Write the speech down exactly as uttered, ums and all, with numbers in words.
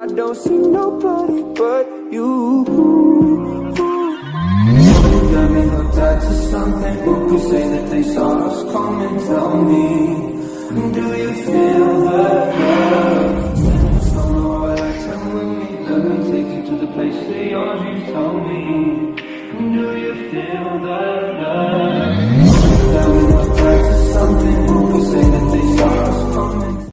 I don't see nobody but you. You got me hooked up to something. Who could say that they saw us coming? Tell me, do you feel the love? Spending summer or lifetime with me. Let me take you to the place of your dreams. Tell me, do you feel the love?